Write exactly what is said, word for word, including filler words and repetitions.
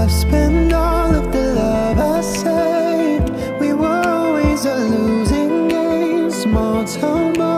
I've spent all of the love I saved. We were always a losing game. Small town boy